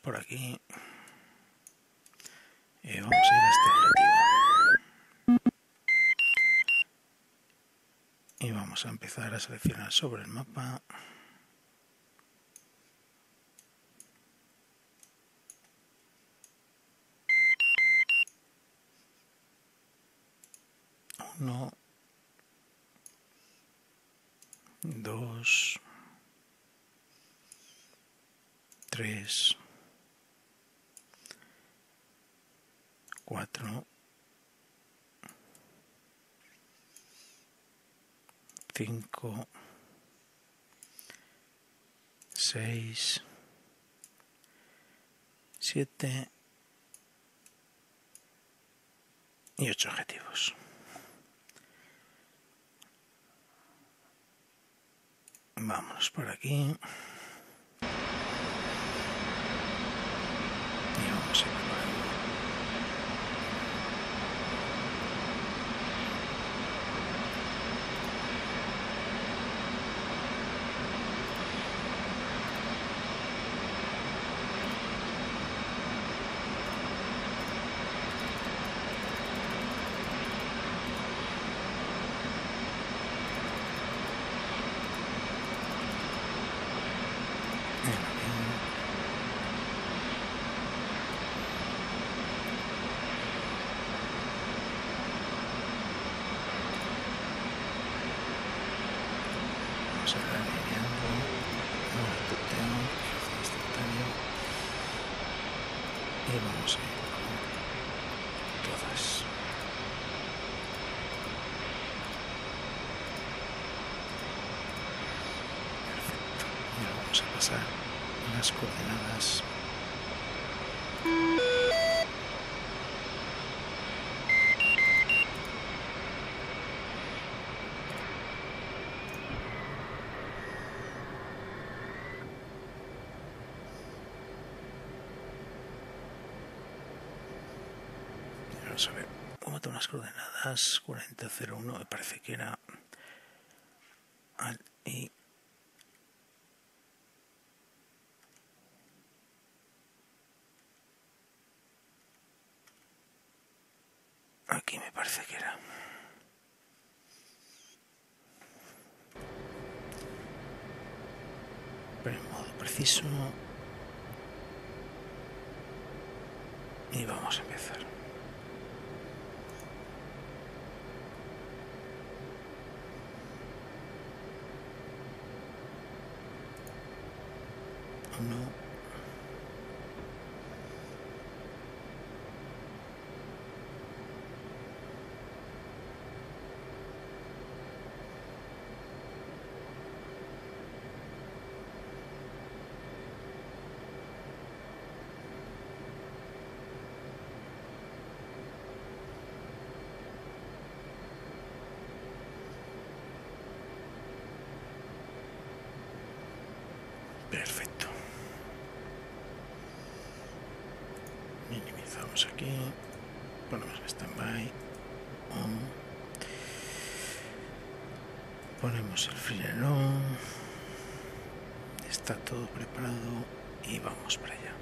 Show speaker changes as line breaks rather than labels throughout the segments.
por aquí y vamos a ir a este objetivo. Y vamos a empezar a seleccionar sobre el mapa. Uno, dos, tres, cuatro, 5, 6, 7 y 8 objetivos. Vámonos por aquí. Y vamos a ir preparando. Vamos a ir alineando un tuteo instantáneo y vamos a ir con todas. Perfecto. Y ahora vamos a pasar las coordenadas. Vamos a ver, cómo tengo unas coordenadas 4001, me parece que era y aquí me parece que era. Pero en modo preciso. Y vamos a empezar. Uno. Perfecto. Minimizamos aquí. Ponemos en stand-by. Ponemos el freezer on. Está todo preparado y vamos para allá.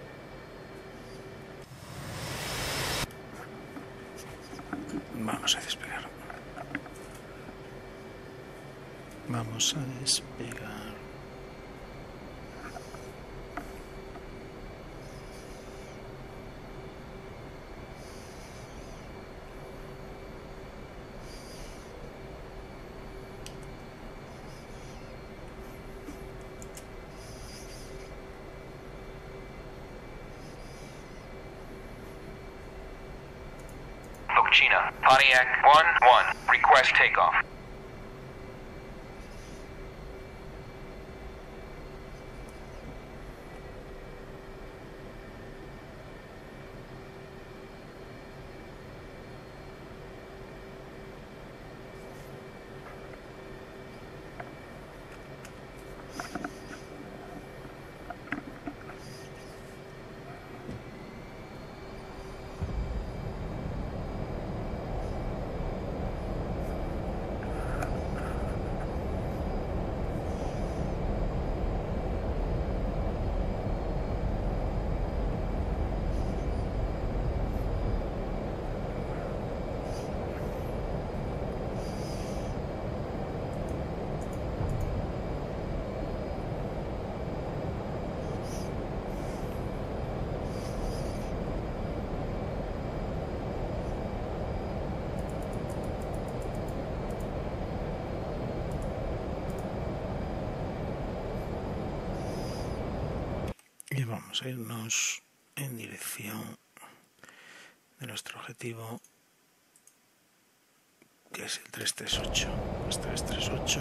Vamos a despegar. Vamos a despegar.
China, Pontiac 1-1, request takeoff.
vamos a irnos en dirección de nuestro objetivo, que es el 338. Pues 338.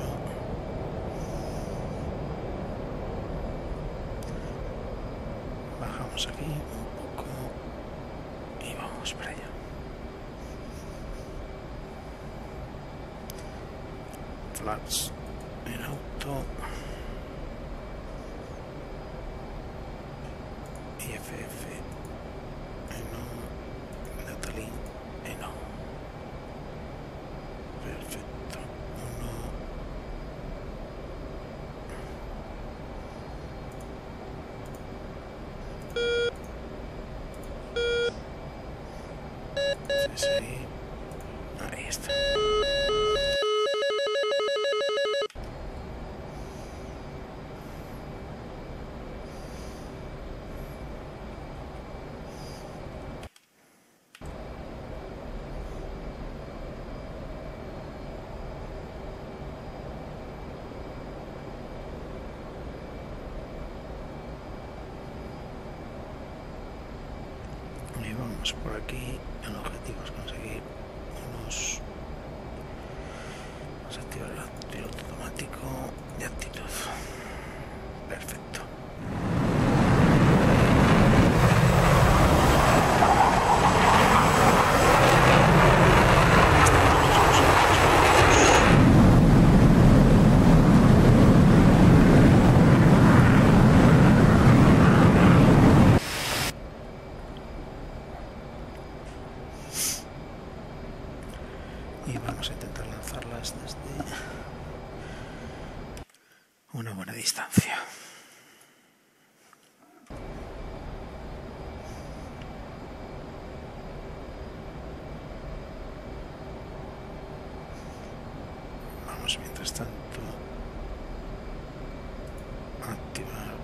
Bajamos aquí un poco y vamos para allá. Flats en auto y FF en on, Natalin en on. Perfecto. Sí, ahí está. Y vamos por aquí. El objetivo es conseguir unos... Vamos a activar el piloto automático de actitud. Perfecto. Y vamos a intentar lanzarlas desde una buena distancia. Vamos mientras tanto a activar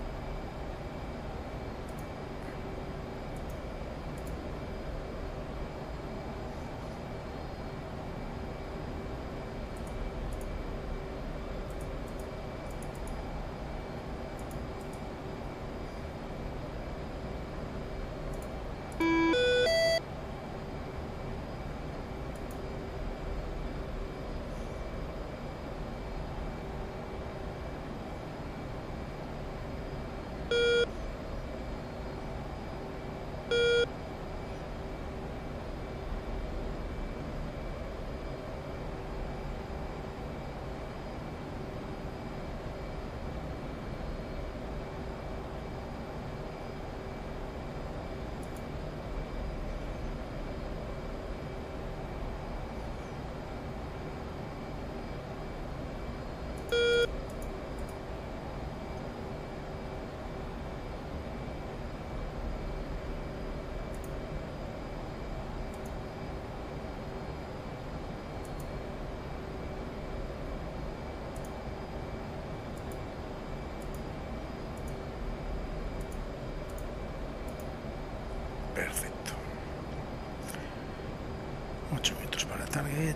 perfecto. 8 minutos para target,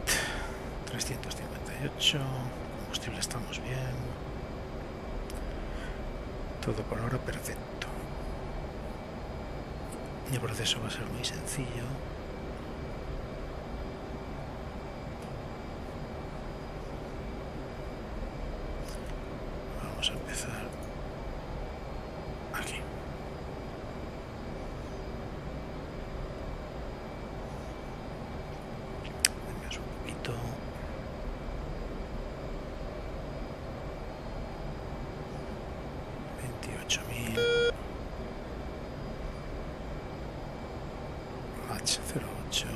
358, combustible estamos bien, todo por ahora perfecto. Y el proceso va a ser muy sencillo. Vamos a empezar aquí. Vengas un poquito. Match 08.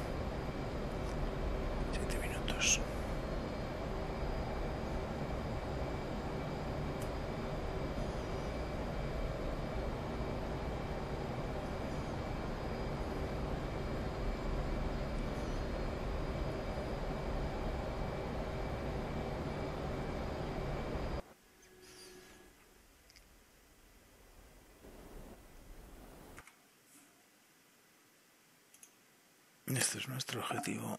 7 minutos. Este es nuestro objetivo.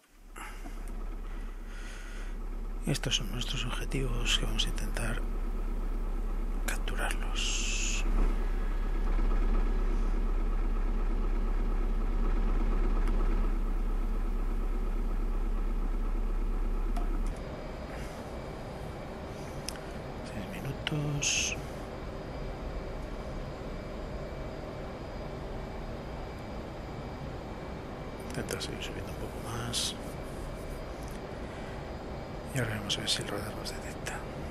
Estos son nuestros objetivos que vamos a intentar capturarlos. minutos. Intentar seguir subiendo un poco más. Y ahora vamos a ver si el radar nos detecta.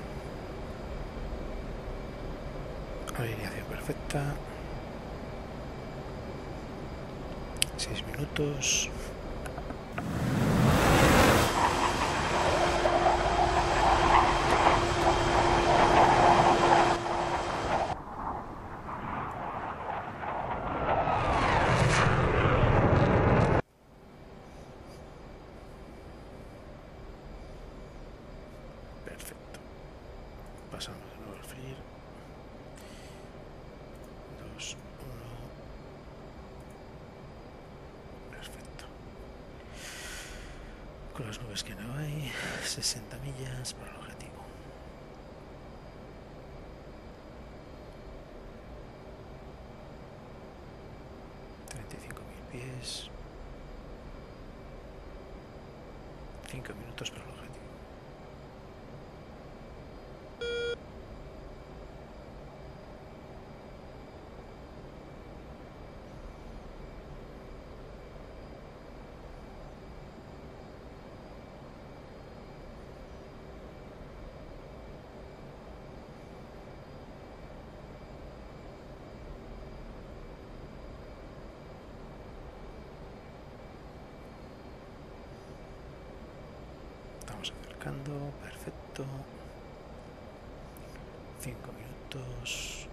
Alineación perfecta. 6 minutos. Perfecto. Pasamos de nuevo al FLIR. 2, 1. Perfecto. Con las nubes que no hay, 60 millas para el objetivo. Pies. 5 minutos para el objetivo. Estamos acercando, perfecto. 5 minutos.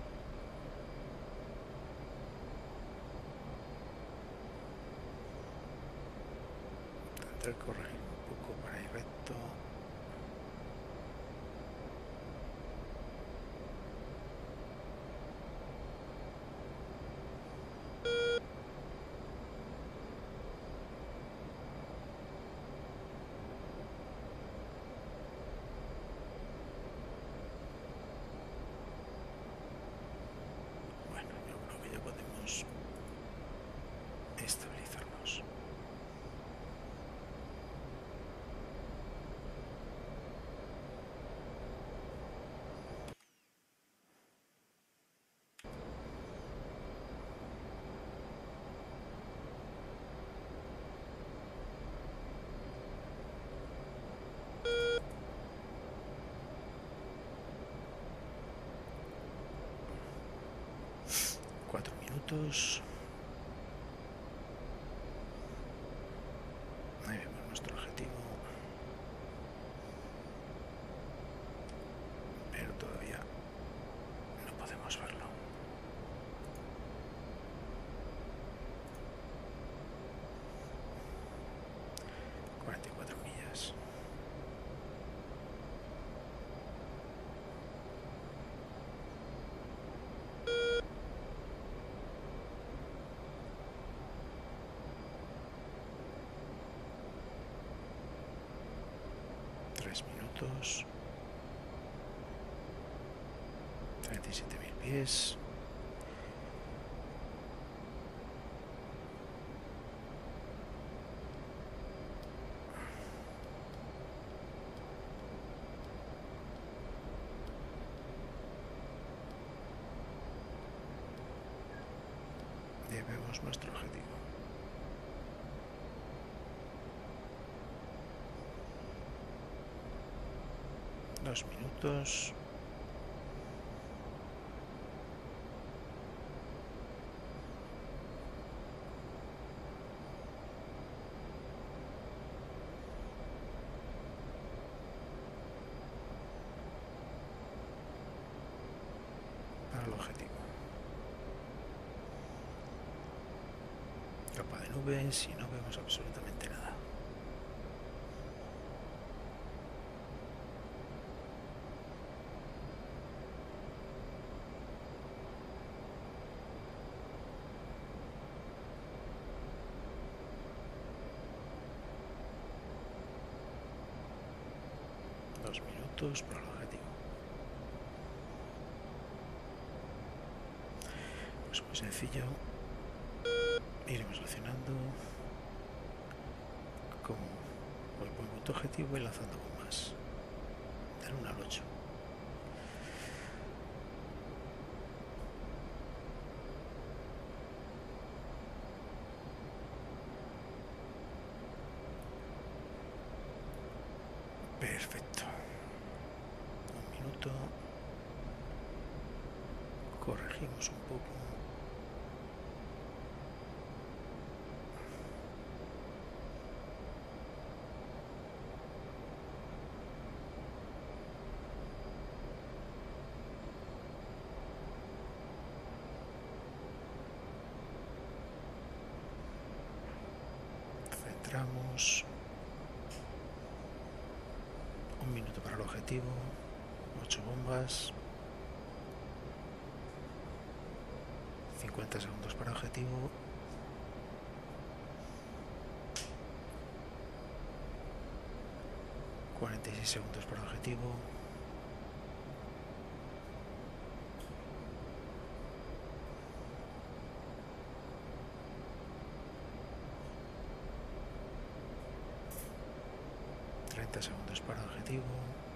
Tendré que corregir un poco para ir recto. Estabilizarnos. Cuatro minutos. Ahí vemos nuestro objetivo, pero todavía no podemos verlo. millas. Minutos, 37.000 pies. Y vemos nuestro objetivo. Dos minutos. Para el objetivo. Capa de nubes y no vemos absolutamente nada. Minutos para el objetivo. Pues muy sencillo. Iremos seleccionando como el punto objetivo y lanzando bombas del 1 al 8. Perfecto. Un minuto. Corregimos un poco. Centramos. Un minuto para el objetivo. 8 bombas. 50 segundos para objetivo. ...46 segundos para objetivo. ...30 segundos para objetivo.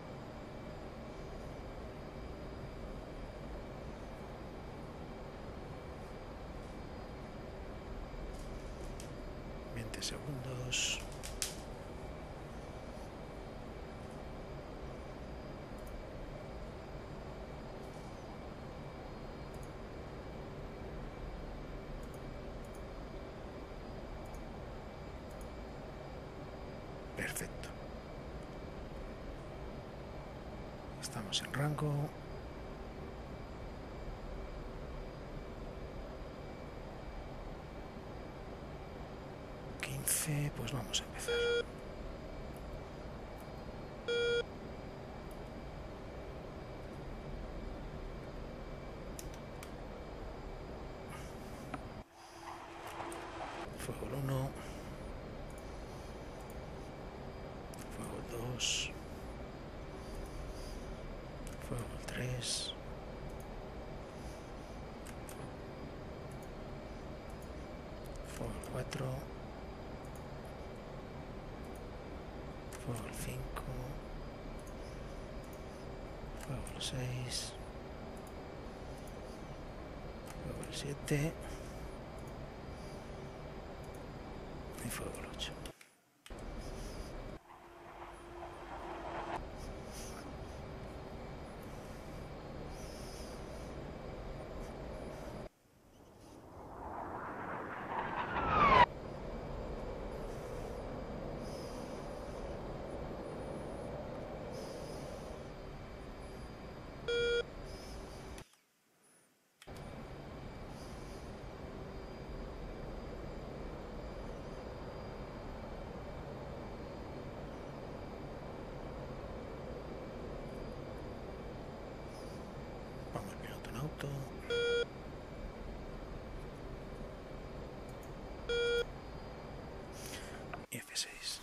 ...segundos. Perfecto. Estamos en rango. Pues vamos a empezar. Fuego el 1. Fuego el 2. Fuego el 3. Fuego el 4. Fuego el 5, fuego el 6, fuego el 7 y fuego el 8. Auto. Y F6.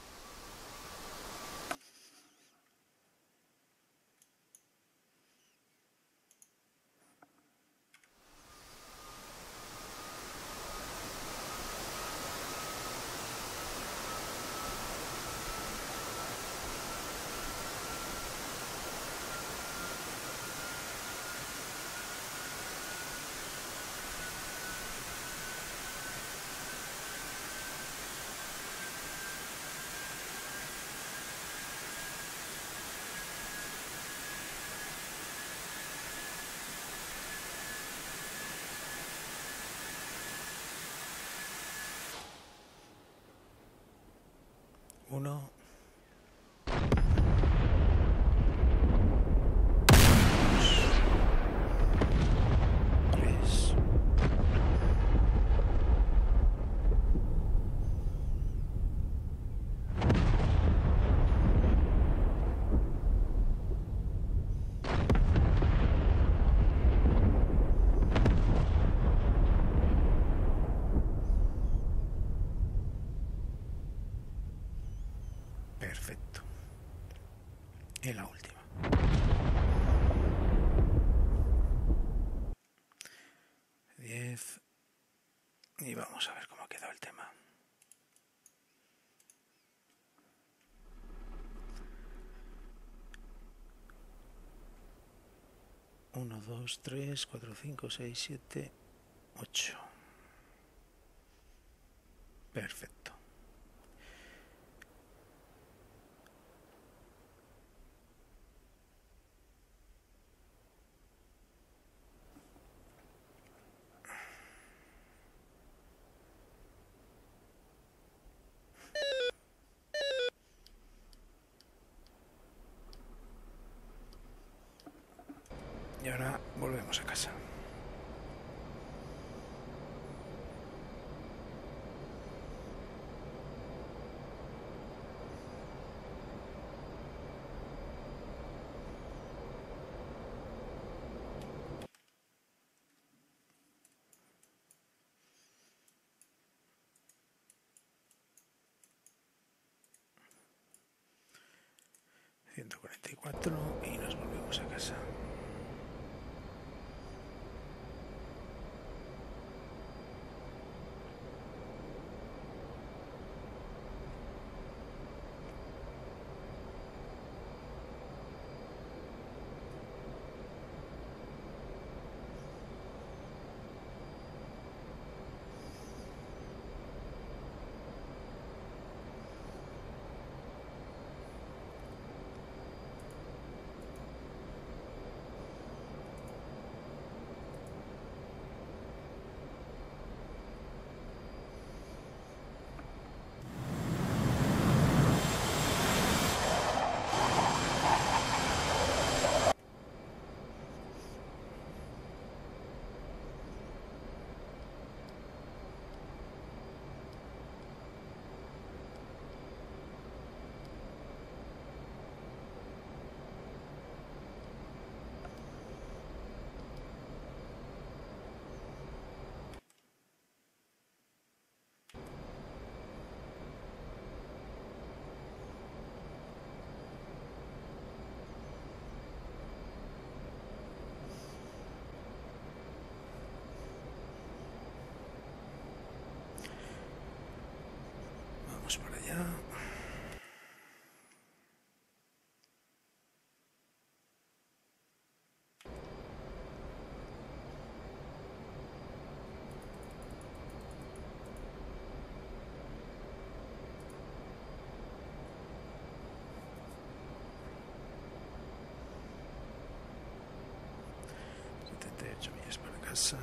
Uno. Perfecto. Y la última. Y vamos a ver cómo ha quedado el tema. Uno, dos, tres, cuatro, cinco, seis, siete, 8. Perfecto. Y ahora volvemos a casa. Y nos volvemos a casa. Vamos para allá. Millas para casa.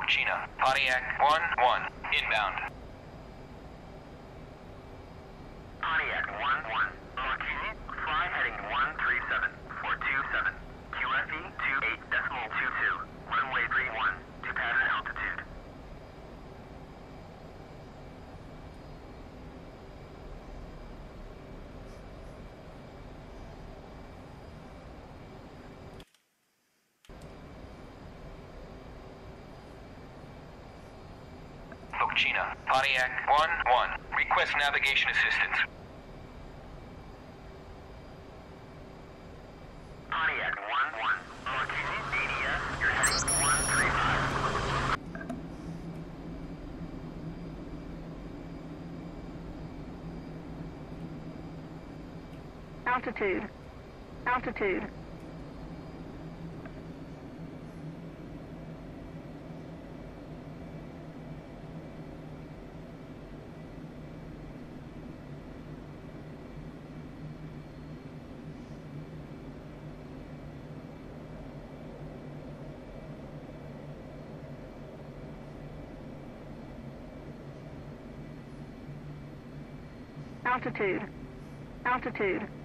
Locchina, Pontiac 1-1, inbound.
Pontiac 1-1. Martini, fly heading 137-427. QFE 28.22. Runway 31 to pattern altitude.
Locchina, Pontiac 1-1, request navigation assistance.
Pontiac 1-1. Martini, ADS, you're heading 135.
Altitude. Altitude. Altitude. Altitude.